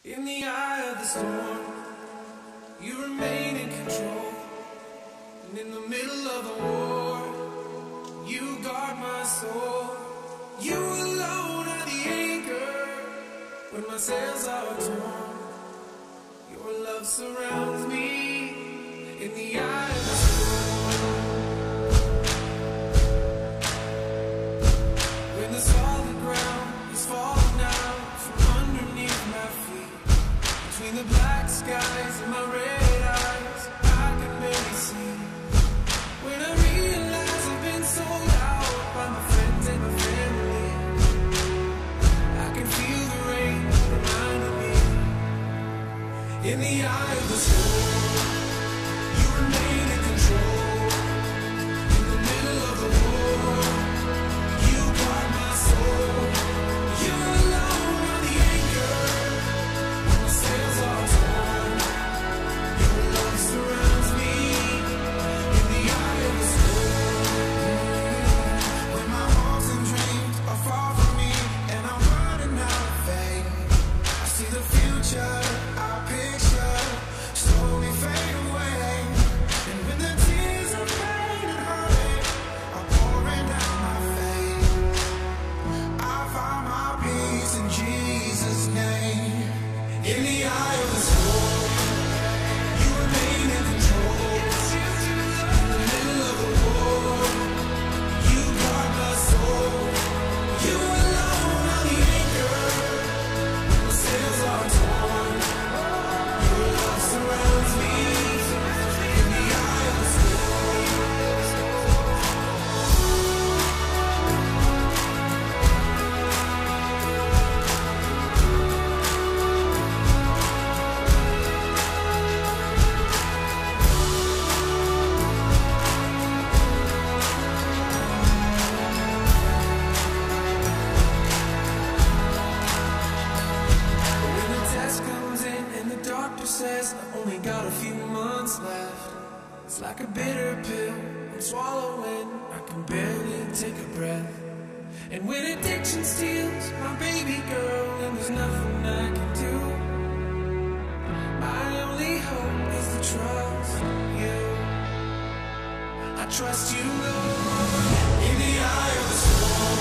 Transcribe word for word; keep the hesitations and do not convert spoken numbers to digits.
In the eye of the storm, you remain in control. And in the middle of the war, you guard my soul. You alone are the anchor when my sails are torn. Your love surrounds me in the eye of the storm. When the solid ground is falling out from underneath my feet, between the black skies and my red eyes, I can barely see. When I realize I've been sold out by my friends and my family, I can feel the rain reminding me. In the eye of the storm, you remain in control. In the middle of the war, you guard my soul. You alone are the anchor when the sails are torn. Your love surrounds me in the eye of the storm. When my hopes and dreams are far from me and I'm running out of faith, I see the future I picture slowly fade away. And when the tears of pain and heartache are pouring down my face, I find my peace in Jesus' name. In the eye of the storm, you remain in control. In the middle of the war, you guard my soul. You alone are the anchor when the sails are torn. Your love surrounds me in the eye of the storm. When the test comes in and the doctor says I only got a few months left, it's like a bitter pill I'm swallowing, I can barely take a breath. And when addiction steals my baby girl and there's nothing I can do, my only hope is to trust you. I trust you, Lord. In the eye of the storm,